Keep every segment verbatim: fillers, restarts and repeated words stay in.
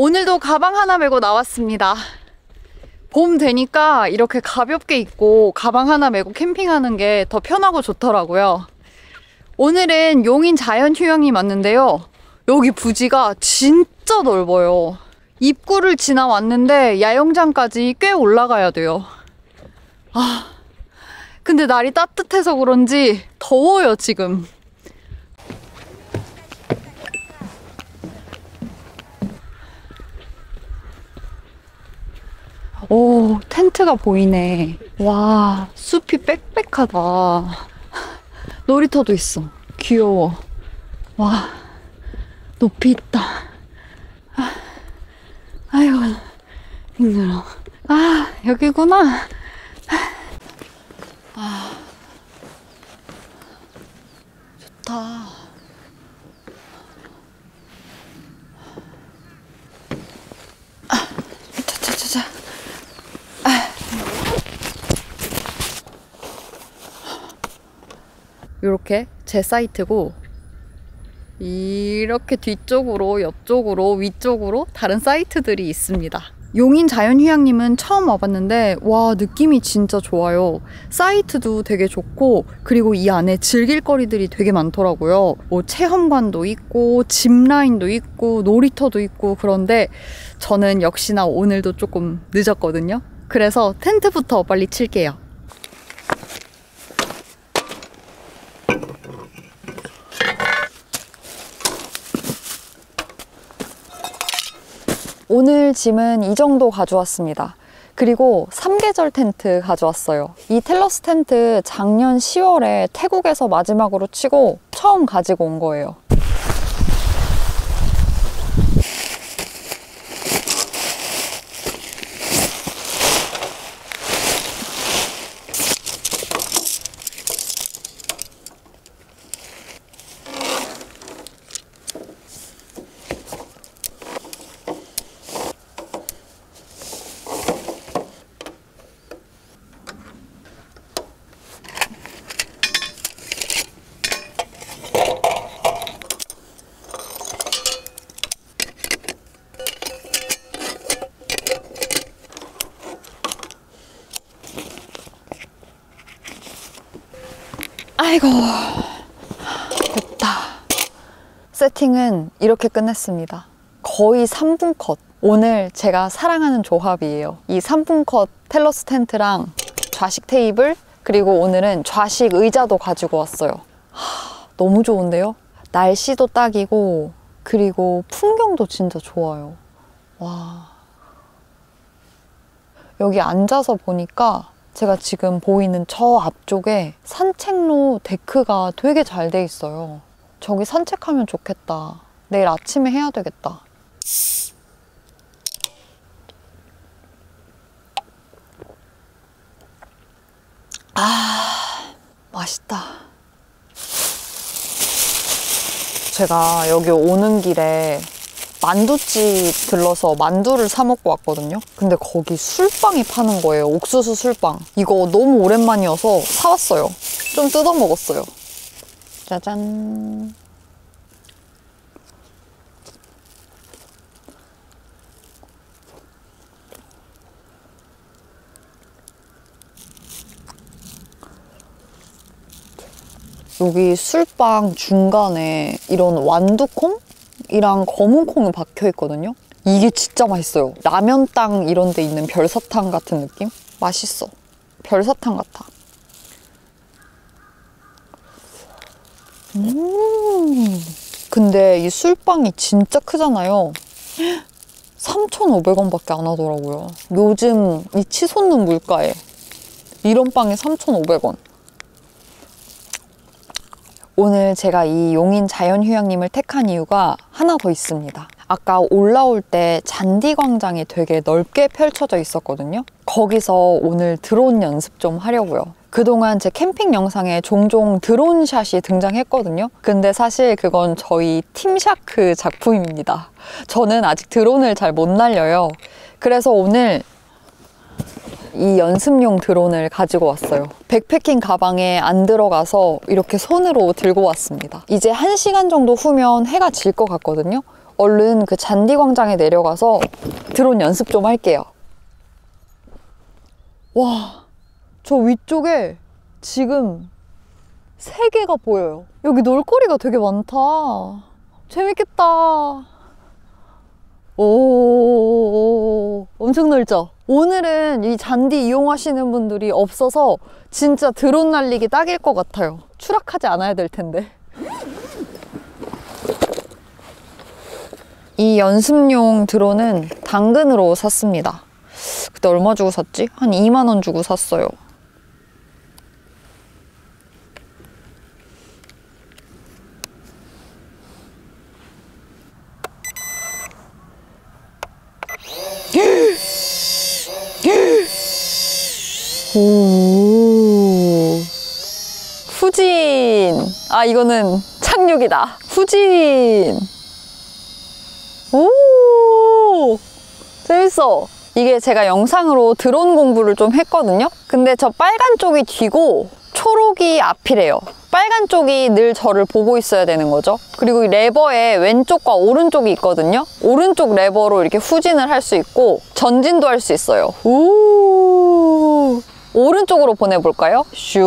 오늘도 가방 하나 메고 나왔습니다. 봄 되니까 이렇게 가볍게 입고 가방 하나 메고 캠핑하는 게 더 편하고 좋더라고요. 오늘은 용인 자연휴양림 왔는데요. 여기 부지가 진짜 넓어요. 입구를 지나왔는데 야영장까지 꽤 올라가야 돼요. 아, 근데 날이 따뜻해서 그런지 더워요, 지금. 오, 텐트가 보이네. 와, 숲이 빽빽하다. 놀이터도 있어. 귀여워. 와, 높이 있다. 아, 아이고, 힘들어. 아, 여기구나. 아, 좋다. 자자자자. 이렇게 제 사이트고, 이렇게 뒤쪽으로, 옆쪽으로, 위쪽으로 다른 사이트들이 있습니다. 용인 자연휴양림은 처음 와봤는데 와, 느낌이 진짜 좋아요. 사이트도 되게 좋고, 그리고 이 안에 즐길 거리들이 되게 많더라고요. 뭐 체험관도 있고 짚라인도 있고 놀이터도 있고. 그런데 저는 역시나 오늘도 조금 늦었거든요. 그래서 텐트부터 빨리 칠게요. 오늘 짐은 이 정도 가져왔습니다. 그리고 삼계절 텐트 가져왔어요. 이 텔러스 텐트 작년 시월에 태국에서 마지막으로 치고 처음 가지고 온 거예요. 아이고, 됐다. 세팅은 이렇게 끝냈습니다. 거의 삼 분 컷. 오늘 제가 사랑하는 조합이에요. 이 삼 분 컷 텔러스 텐트랑 좌식 테이블, 그리고 오늘은 좌식 의자도 가지고 왔어요. 하, 너무 좋은데요? 날씨도 딱이고, 그리고 풍경도 진짜 좋아요. 와, 여기 앉아서 보니까 제가 지금 보이는 저 앞쪽에 산책로 데크가 되게 잘 돼 있어요. 저기 산책하면 좋겠다. 내일 아침에 해야 되겠다. 아, 맛있다. 제가 여기 오는 길에 만두집 들러서 만두를 사 먹고 왔거든요. 근데 거기 술빵이 파는 거예요. 옥수수 술빵. 이거 너무 오랜만이어서 사왔어요. 좀 뜯어 먹었어요. 짜잔. 여기 술빵 중간에 이런 완두콩? 이랑 검은 콩이 박혀 있거든요. 이게 진짜 맛있어요. 라면땅 이런 데 있는 별사탕 같은 느낌? 맛있어. 별사탕 같아. 음. 근데 이 술빵이 진짜 크잖아요. 삼천오백 원밖에 안 하더라고요. 요즘 이 치솟는 물가에 이런 빵이 삼천오백 원. 오늘 제가 이 용인 자연휴양림을 택한 이유가 하나 더 있습니다. 아까 올라올 때 잔디광장이 되게 넓게 펼쳐져 있었거든요. 거기서 오늘 드론 연습 좀 하려고요. 그동안 제 캠핑 영상에 종종 드론샷이 등장했거든요. 근데 사실 그건 저희 팀샤크 작품입니다. 저는 아직 드론을 잘 못 날려요. 그래서 오늘 이 연습용 드론을 가지고 왔어요. 백패킹 가방에 안 들어가서 이렇게 손으로 들고 왔습니다. 이제 한 시간 정도 후면 해가 질 것 같거든요. 얼른 그 잔디광장에 내려가서 드론 연습 좀 할게요. 와, 저 위쪽에 지금 세 개가 보여요. 여기 놀거리가 되게 많다. 재밌겠다. 오, 엄청 넓죠? 오늘은 이 잔디 이용하시는 분들이 없어서 진짜 드론 날리기 딱일 것 같아요. 추락하지 않아야 될 텐데. 이 연습용 드론은 당근으로 샀습니다. 그때 얼마 주고 샀지? 한 이만 원 주고 샀어요. 오, 후진. 아, 이거는 착륙이다. 후진. 오, 재밌어. 이게 제가 영상으로 드론 공부를 좀 했거든요. 근데 저 빨간 쪽이 뒤고 초록이 앞이래요. 빨간 쪽이 늘 저를 보고 있어야 되는 거죠. 그리고 이 레버에 왼쪽과 오른쪽이 있거든요. 오른쪽 레버로 이렇게 후진을 할 수 있고 전진도 할 수 있어요. 오, 오른쪽으로 보내볼까요?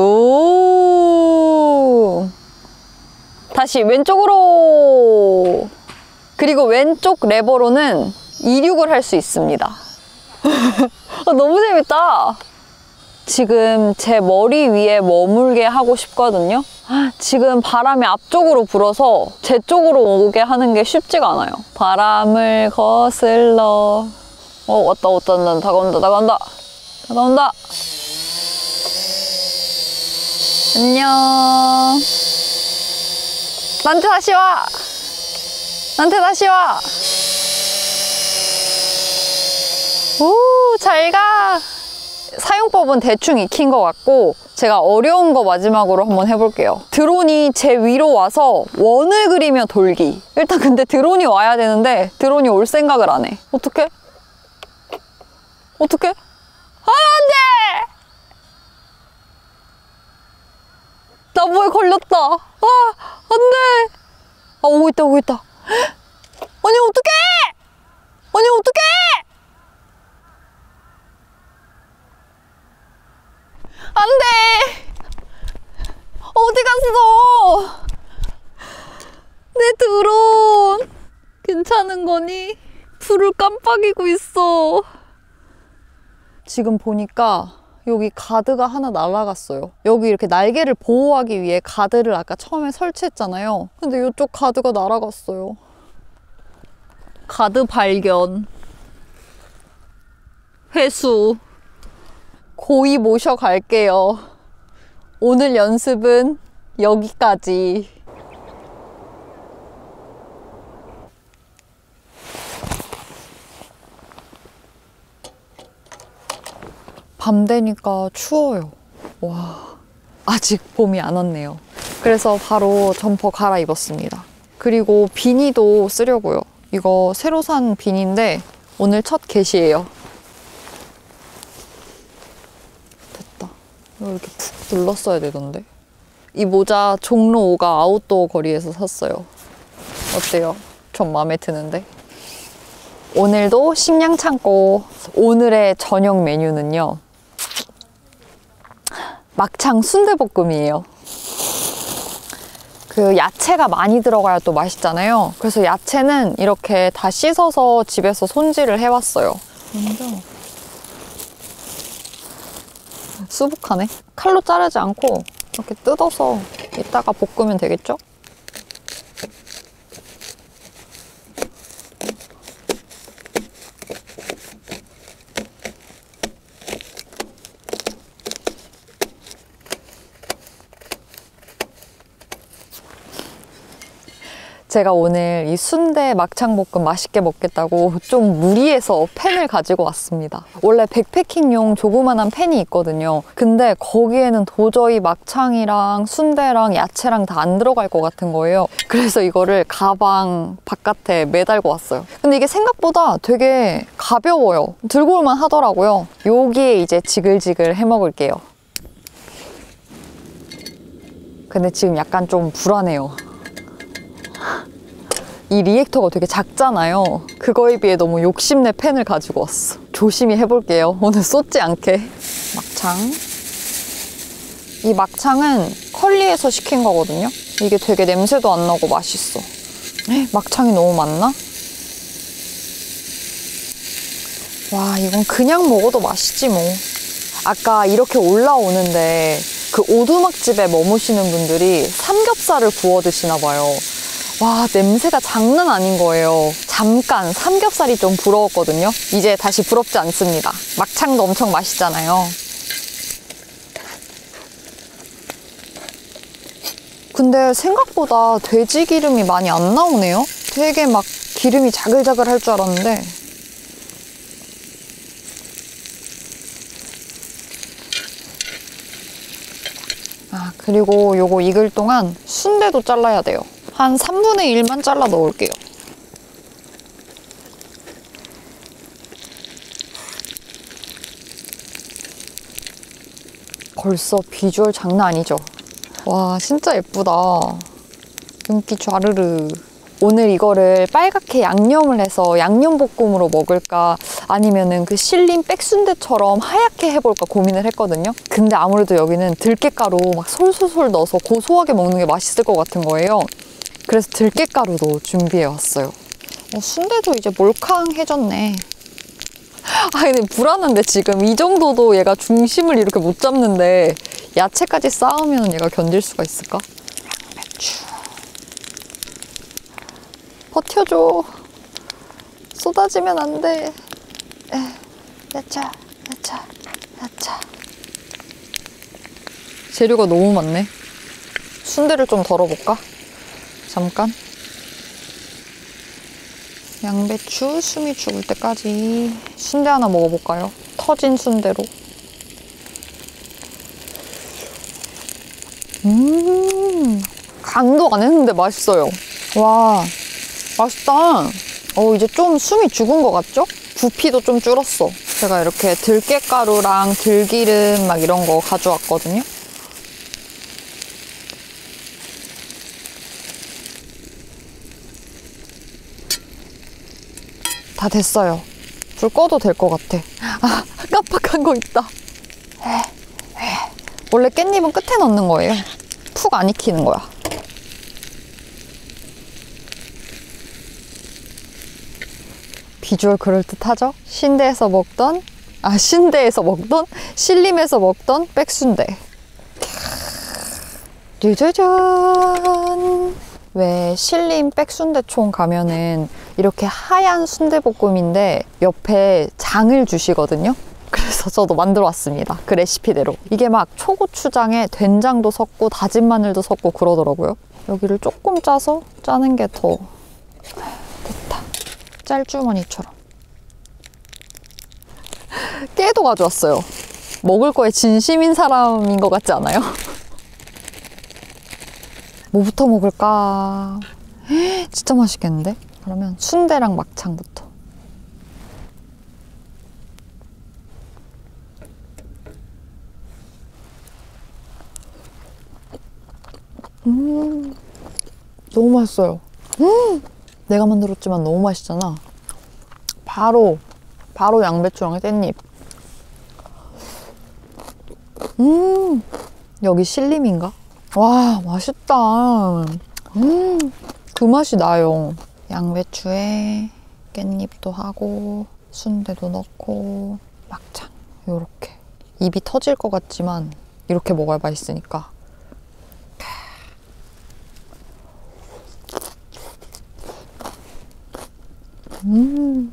슈. 다시 왼쪽으로. 그리고 왼쪽 레버로는 이륙을 할 수 있습니다. 아, 너무 재밌다. 지금 제 머리 위에 머물게 하고 싶거든요. 지금 바람이 앞쪽으로 불어서 제 쪽으로 오게 하는 게 쉽지가 않아요. 바람을 거슬러. 어, 왔다 왔다 왔다. 다가온다 다가온다 다가온다. 안녕. 나한테 다시 와. 나한테 다시 와. 오, 잘 가. 사용법은 대충 익힌 것 같고 제가 어려운 거 마지막으로 한번 해볼게요. 드론이 제 위로 와서 원을 그리며 돌기. 일단 근데 드론이 와야 되는데 드론이 올 생각을 안 해. 어떡해? 어떡해? 아, 안 돼! 나무에 걸렸다. 아, 안 돼! 아, 오고 있다, 오고 있다. 아니, 어떡해! 아니, 어떡해! 안 돼! 어디 갔어? 내 드론! 괜찮은 거니? 불을 깜빡이고 있어. 지금 보니까 여기 가드가 하나 날아갔어요. 여기 이렇게 날개를 보호하기 위해 가드를 아까 처음에 설치했잖아요. 근데 이쪽 가드가 날아갔어요. 가드 발견. 회수. 고이 모셔갈게요. 오늘 연습은 여기까지. 밤 되니까 추워요. 와, 아직 봄이 안 왔네요. 그래서 바로 점퍼 갈아입었습니다. 그리고 비니도 쓰려고요. 이거 새로 산 비니인데 오늘 첫 개시예요. 됐다. 이거 이렇게 푹 눌렀어야 되던데. 이 모자 종로 오가 아웃도어 거리에서 샀어요. 어때요? 좀 마음에 드는데? 오늘도 식량 창고. 오늘의 저녁 메뉴는요, 막창 순대볶음이에요. 그 야채가 많이 들어가야 또 맛있잖아요. 그래서 야채는 이렇게 다 씻어서 집에서 손질을 해왔어요. 먼저 수북하네. 칼로 자르지 않고 이렇게 뜯어서 이따가 볶으면 되겠죠? 제가 오늘 이 순대 막창볶음 맛있게 먹겠다고 좀 무리해서 팬을 가지고 왔습니다. 원래 백패킹용 조그만한 팬이 있거든요. 근데 거기에는 도저히 막창이랑 순대랑 야채랑 다 안 들어갈 것 같은 거예요. 그래서 이거를 가방 바깥에 매달고 왔어요. 근데 이게 생각보다 되게 가벼워요. 들고 올만 하더라고요. 여기에 이제 지글지글 해 먹을게요. 근데 지금 약간 좀 불안해요. 이 리액터가 되게 작잖아요. 그거에 비해 너무 욕심내 팬을 가지고 왔어. 조심히 해볼게요. 오늘 쏟지 않게. 막창. 이 막창은 컬리에서 시킨 거거든요. 이게 되게 냄새도 안 나고 맛있어. 에이, 막창이 너무 많나? 와, 이건 그냥 먹어도 맛있지 뭐. 아까 이렇게 올라오는데 그 오두막집에 머무시는 분들이 삼겹살을 구워 드시나 봐요. 와, 냄새가 장난 아닌 거예요. 잠깐 삼겹살이 좀 부러웠거든요. 이제 다시 부럽지 않습니다. 막창도 엄청 맛있잖아요. 근데 생각보다 돼지 기름이 많이 안 나오네요. 되게 막 기름이 자글자글 할 줄 알았는데. 아, 그리고 요거 익을 동안 순대도 잘라야 돼요. 한 삼분의 일만 잘라 넣을게요. 벌써 비주얼 장난 아니죠? 와, 진짜 예쁘다. 윤기 좌르르. 오늘 이거를 빨갛게 양념을 해서 양념볶음으로 먹을까 아니면은 그 실린 백순대처럼 하얗게 해볼까 고민을 했거든요. 근데 아무래도 여기는 들깨가루 막 솔솔솔 넣어서 고소하게 먹는 게 맛있을 것 같은 거예요. 그래서 들깨가루도 준비해왔어요. 어, 순대도 이제 몰캉해졌네. 아, 근데 불안한데 지금 이 정도도 얘가 중심을 이렇게 못 잡는데 야채까지 쌓으면 얘가 견딜 수가 있을까? 양배추. 버텨줘. 쏟아지면 안 돼. 에, 야차, 야차, 야차. 재료가 너무 많네. 순대를 좀 덜어볼까? 잠깐. 양배추 숨이 죽을 때까지 순대 하나 먹어볼까요? 터진 순대로. 음, 간도 안 했는데 맛있어요. 와, 맛있다. 어, 이제 좀 숨이 죽은 것 같죠? 부피도 좀 줄었어. 제가 이렇게 들깨가루랑 들기름 막 이런 거 가져왔거든요. 다 됐어요. 불 꺼도 될 것 같아. 아, 깜빡한 거 있다. 원래 깻잎은 끝에 넣는 거예요. 푹 안 익히는 거야. 비주얼 그럴듯하죠? 신대에서 먹던, 아, 신대에서 먹던, 신림에서 먹던 백순대. 짜자잔! 왜 신림 백순대촌 가면은 이렇게 하얀 순대볶음인데 옆에 장을 주시거든요? 그래서 저도 만들어 왔습니다. 그 레시피대로. 이게 막 초고추장에 된장도 섞고 다진 마늘도 섞고 그러더라고요. 여기를 조금 짜서 짜는 게 더 됐다. 짤주머니처럼. 깨도 가져왔어요. 먹을 거에 진심인 사람인 것 같지 않아요? 뭐부터 먹을까? 진짜 맛있겠는데? 그러면 순대랑 막창부터. 음, 너무 맛있어요. 음, 내가 만들었지만 너무 맛있잖아. 바로 바로 양배추랑 깻잎. 음, 여기 신림인가? 와, 맛있다. 음, 그 맛이 나요. 양배추에 깻잎도 하고 순대도 넣고 막창 요렇게. 입이 터질 것 같지만 이렇게 먹어야 맛있으니까. 음,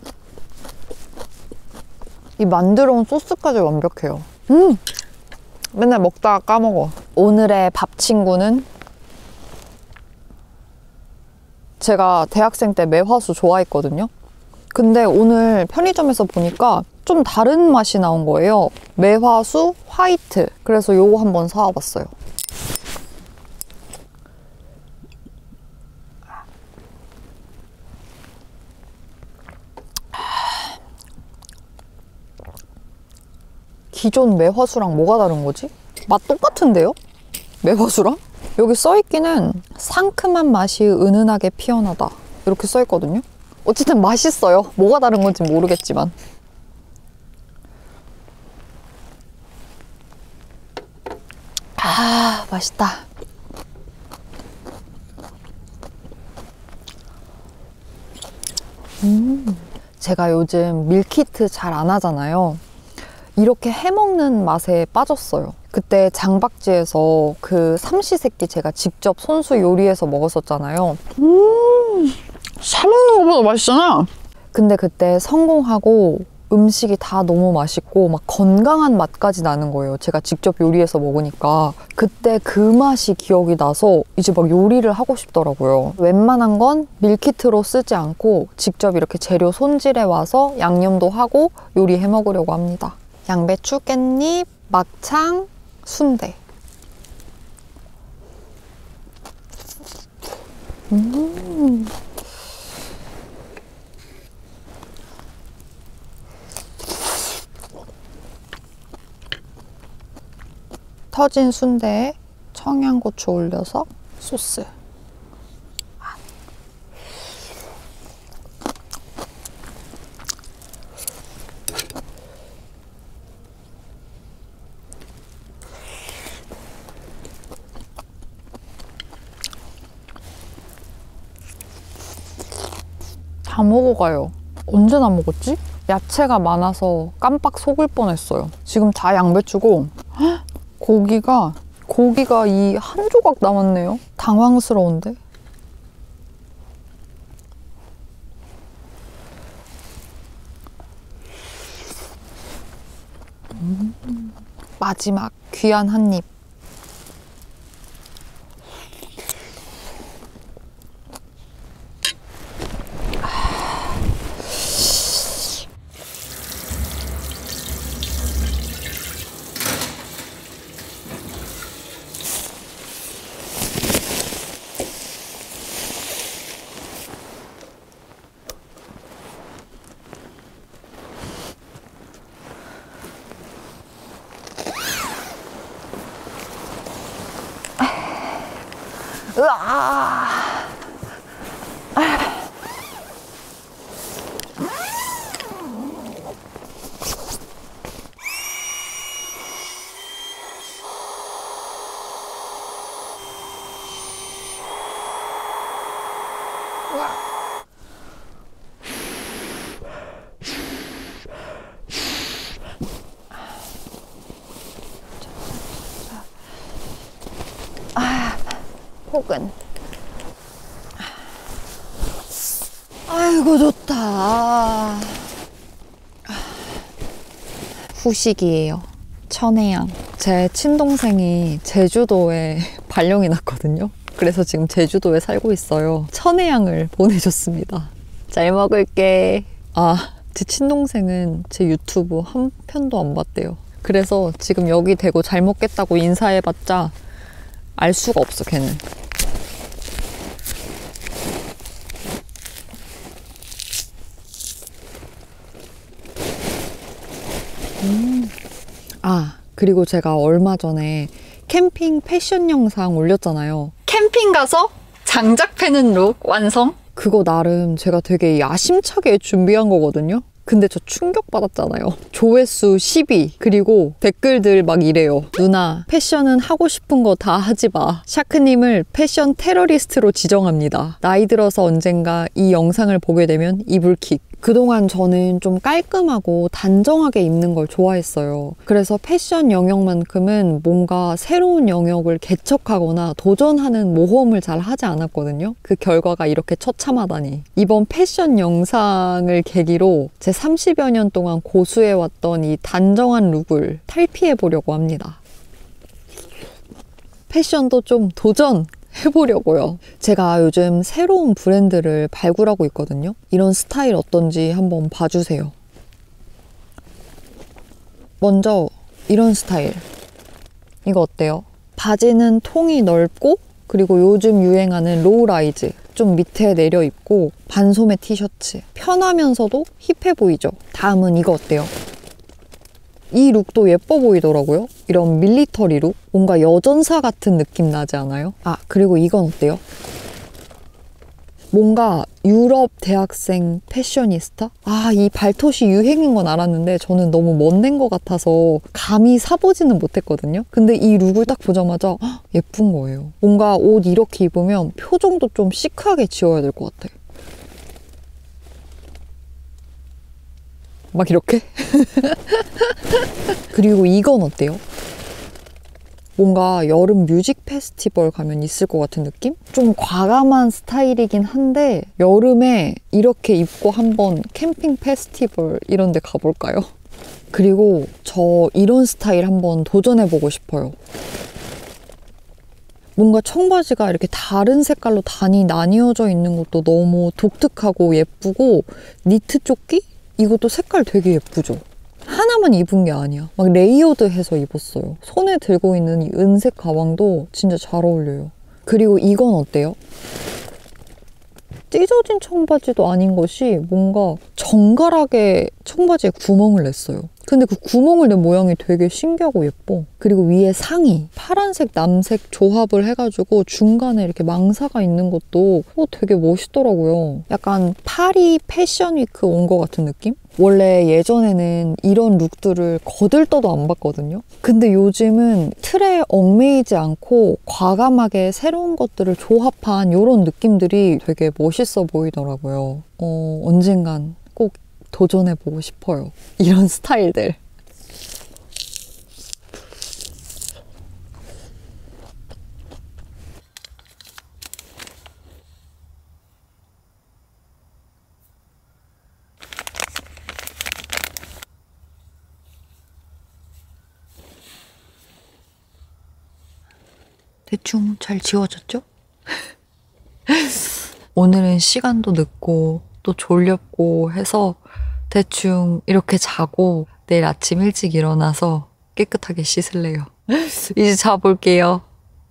이 만들어 온 소스까지 완벽해요. 음, 맨날 먹다가 까먹어. 오늘의 밥 친구는 제가 대학생 때 매화수 좋아했거든요. 근데 오늘 편의점에서 보니까 좀 다른 맛이 나온 거예요. 매화수 화이트. 그래서 요거 한번 사와봤어요. 기존 매화수랑 뭐가 다른 거지? 맛 똑같은데요? 매화수랑? 여기 써있기는 상큼한 맛이 은은하게 피어나다 이렇게 써있거든요. 어쨌든 맛있어요. 뭐가 다른 건지 모르겠지만. 아, 맛있다. 음, 제가 요즘 밀키트 잘 안 하잖아요. 이렇게 해먹는 맛에 빠졌어요. 그때 장박지에서 그 삼시세끼 제가 직접 손수 요리해서 먹었었잖아요. 음, 사 먹는 것보다 맛있잖아. 근데 그때 성공하고 음식이 다 너무 맛있고 막 건강한 맛까지 나는 거예요. 제가 직접 요리해서 먹으니까. 그때 그 맛이 기억이 나서 이제 막 요리를 하고 싶더라고요. 웬만한 건 밀키트로 쓰지 않고 직접 이렇게 재료 손질해 와서 양념도 하고 요리해 먹으려고 합니다. 양배추, 깻잎, 막창, 순대. 음. 터진 순대에 청양고추 올려서 소스. 다 먹어가요. 언제나 먹었지? 야채가 많아서 깜빡 속을 뻔했어요. 지금 다 양배추고 헉, 고기가 고기가 이 한 조각 남았네요. 당황스러운데? 음, 마지막 귀한 한 입. 으아! 아, 혹은 아이고 좋다. 후식이에요. 천혜향. 제 친동생이 제주도에 발령이 났거든요. 그래서 지금 제주도에 살고 있어요. 천혜향을 보내줬습니다. 잘 먹을게. 아, 제 친동생은 제 유튜브 한 편도 안 봤대요. 그래서 지금 여기 대고 잘 먹겠다고 인사해봤자 알 수가 없어, 걔는. 음. 아, 그리고 제가 얼마 전에 캠핑 패션 영상 올렸잖아요. 캠핑 가서 장작 패는 룩 완성? 그거 나름 제가 되게 야심차게 준비한 거거든요. 근데 저 충격받았잖아요. 조회수 십위. 그리고 댓글들 막 이래요. 누나, 패션은 하고 싶은 거 다 하지 마. 샤크님을 패션 테러리스트로 지정합니다. 나이 들어서 언젠가 이 영상을 보게 되면 이불킥. 그동안 저는 좀 깔끔하고 단정하게 입는 걸 좋아했어요. 그래서 패션 영역만큼은 뭔가 새로운 영역을 개척하거나 도전하는 모험을 잘 하지 않았거든요. 그 결과가 이렇게 처참하다니. 이번 패션 영상을 계기로 제 삼십여 년 동안 고수해왔던 이 단정한 룩을 탈피해보려고 합니다. 패션도 좀 도전! 해보려고요. 제가 요즘 새로운 브랜드를 발굴하고 있거든요. 이런 스타일 어떤지 한번 봐주세요. 먼저 이런 스타일. 이거 어때요? 바지는 통이 넓고 그리고 요즘 유행하는 로우라이즈. 좀 밑에 내려 입고 반소매 티셔츠. 편하면서도 힙해 보이죠? 다음은 이거 어때요? 이 룩도 예뻐 보이더라고요. 이런 밀리터리 룩. 뭔가 여전사 같은 느낌 나지 않아요? 아, 그리고 이건 어때요? 뭔가 유럽 대학생 패셔니스타? 아, 이 발토시 유행인 건 알았는데 저는 너무 멋낸 것 같아서 감히 사보지는 못했거든요. 근데 이 룩을 딱 보자마자 헉, 예쁜 거예요. 뭔가 옷 이렇게 입으면 표정도 좀 시크하게 지어야 될 것 같아. 막 이렇게? 그리고 이건 어때요? 뭔가 여름 뮤직 페스티벌 가면 있을 것 같은 느낌? 좀 과감한 스타일이긴 한데 여름에 이렇게 입고 한번 캠핑 페스티벌 이런 데 가볼까요? 그리고 저 이런 스타일 한번 도전해보고 싶어요. 뭔가 청바지가 이렇게 다른 색깔로 단이 나뉘어져 있는 것도 너무 독특하고 예쁘고 니트 조끼? 이것도 색깔 되게 예쁘죠? 하나만 입은 게 아니야. 막 레이어드해서 입었어요. 손에 들고 있는 이 은색 가방도 진짜 잘 어울려요. 그리고 이건 어때요? 찢어진 청바지도 아닌 것이 뭔가 정갈하게 청바지에 구멍을 냈어요. 근데 그 구멍을 낸 모양이 되게 신기하고 예뻐. 그리고 위에 상의 파란색, 남색 조합을 해가지고 중간에 이렇게 망사가 있는 것도 어, 되게 멋있더라고요. 약간 파리 패션위크 온 것 같은 느낌? 원래 예전에는 이런 룩들을 거들떠도 안 봤거든요. 근데 요즘은 틀에 얽매이지 않고 과감하게 새로운 것들을 조합한 이런 느낌들이 되게 멋있어 보이더라고요. 어, 언젠간 꼭 도전해보고 싶어요. 이런 스타일들. 대충 잘 지워졌죠? 오늘은 시간도 늦고 또 졸렵고 해서 대충 이렇게 자고 내일 아침 일찍 일어나서 깨끗하게 씻을래요. 이제 자볼게요.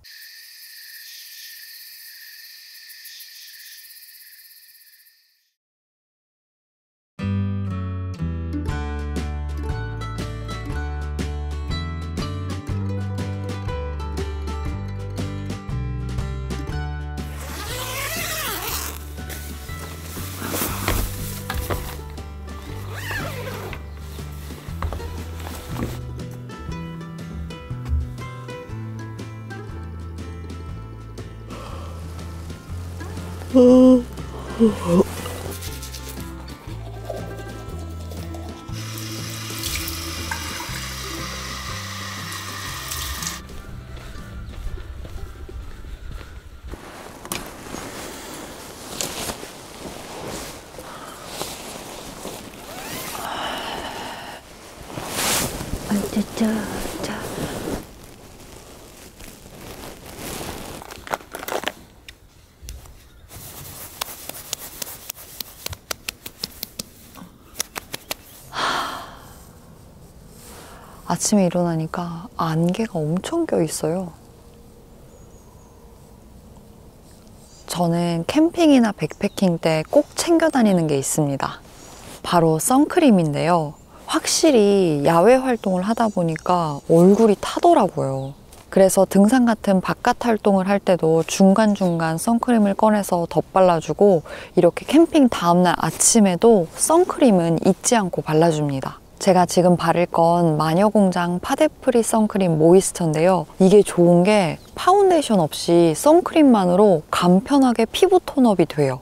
자, 자. 아침에 일어나니까 안개가 엄청 껴있어요. 저는 캠핑이나 백패킹 때 꼭 챙겨 다니는 게 있습니다. 바로 선크림인데요. 확실히 야외 활동을 하다 보니까 얼굴이 타더라고요. 그래서 등산 같은 바깥 활동을 할 때도 중간중간 선크림을 꺼내서 덧발라주고 이렇게 캠핑 다음날 아침에도 선크림은 잊지 않고 발라줍니다. 제가 지금 바를 건 마녀공장 파데프리 선크림 모이스처인데요. 이게 좋은 게 파운데이션 없이 선크림만으로 간편하게 피부 톤업이 돼요.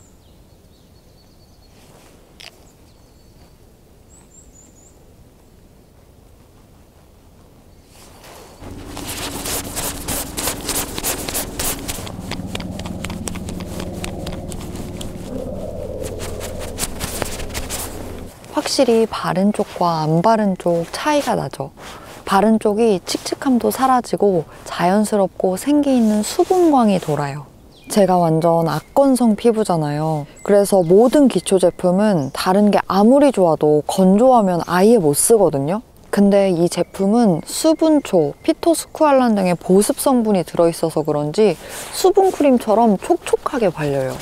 확실히 바른 쪽과 안 바른 쪽 차이가 나죠. 바른 쪽이 칙칙함도 사라지고 자연스럽고 생기 있는 수분광이 돌아요. 제가 완전 악건성 피부잖아요. 그래서 모든 기초 제품은 다른 게 아무리 좋아도 건조하면 아예 못 쓰거든요. 근데 이 제품은 수분초, 피토스쿠알란 등의 보습 성분이 들어있어서 그런지 수분 크림처럼 촉촉하게 발려요.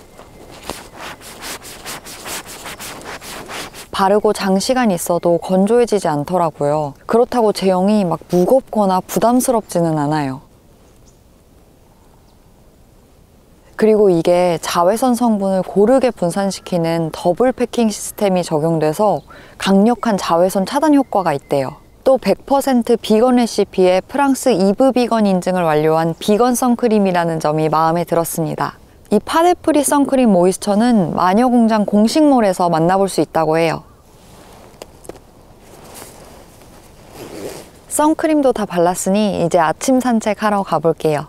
바르고 장시간 있어도 건조해지지 않더라고요. 그렇다고 제형이 막 무겁거나 부담스럽지는 않아요. 그리고 이게 자외선 성분을 고르게 분산시키는 더블 패킹 시스템이 적용돼서 강력한 자외선 차단 효과가 있대요. 또 백 퍼센트 비건 레시피에 프랑스 이브 비건 인증을 완료한 비건 선크림이라는 점이 마음에 들었습니다. 이 파데프리 선크림 모이스처는 마녀공장 공식몰에서 만나볼 수 있다고 해요. 선크림도 다 발랐으니 이제 아침 산책하러 가볼게요.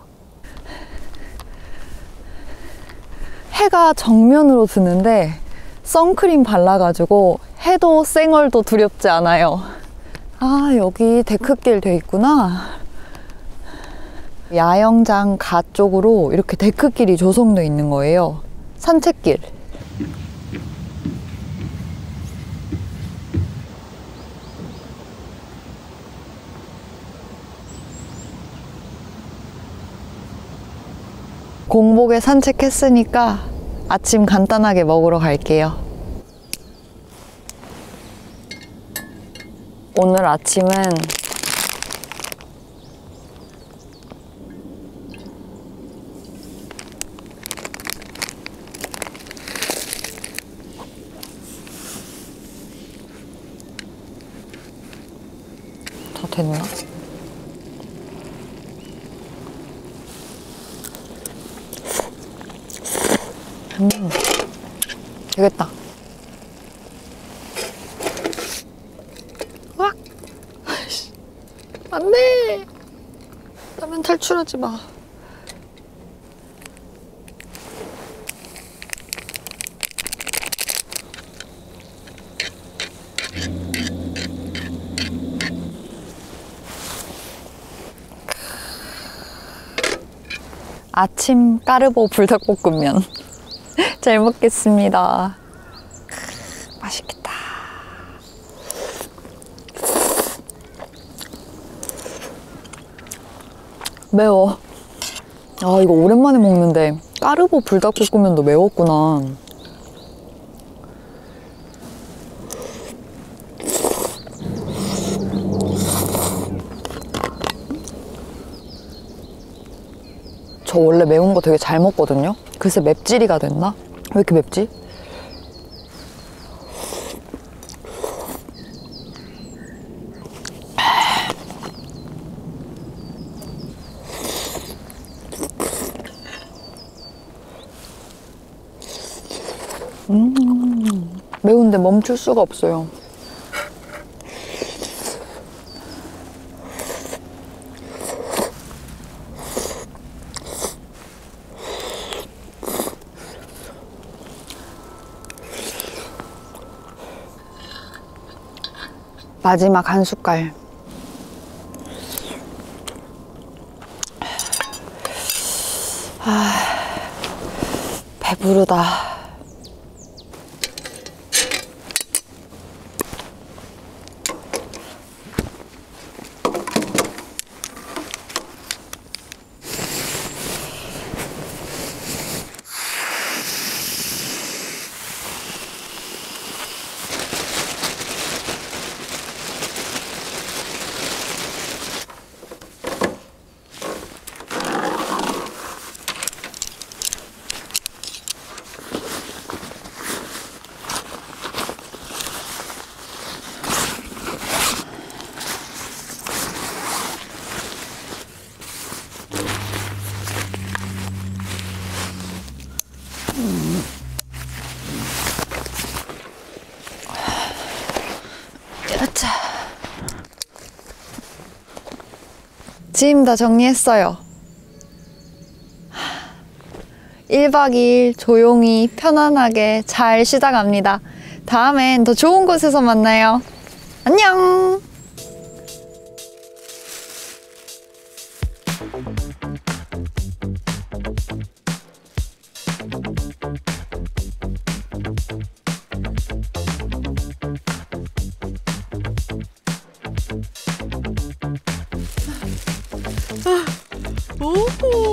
해가 정면으로 드는데 선크림 발라가지고 해도 쌩얼도 두렵지 않아요. 아, 여기 데크길 돼 있구나. 야영장 가 쪽으로 이렇게 데크길이 조성돼 있는 거예요. 산책길. 공복에 산책했으니까 아침 간단하게 먹으러 갈게요. 오늘 아침은 다 됐나? 음, 되겠다. 와! 안 돼! 라면 탈출하지 마. 아침 까르보 불닭볶음면. 잘 먹겠습니다. 맛있겠다. 매워. 아, 이거 오랜만에 먹는데 까르보 불닭볶음면도 매웠구나. 저 원래 매운 거 되게 잘 먹거든요? 글쎄 맵찔이가 됐나? 왜 이렇게 맵지? 음, 매운데 멈출 수가 없어요. 마지막 한 숟갈. 아, 배부르다. 자, 짐 다 정리했어요. 일 박 이 일 조용히 편안하게 잘 쉬다 갑니다. 다음엔 더 좋은 곳에서 만나요. 안녕! 오.